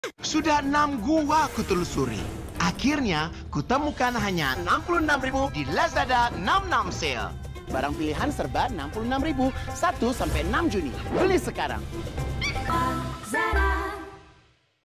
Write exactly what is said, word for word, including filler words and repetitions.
Sudah enam gua kutelusuri. Akhirnya, kutemukan hanya enam puluh enam ribu di Lazada enam puluh enam Sale. Barang pilihan serba enam puluh enam ribu, satu sampai enam Juni. Beli sekarang. Lazada.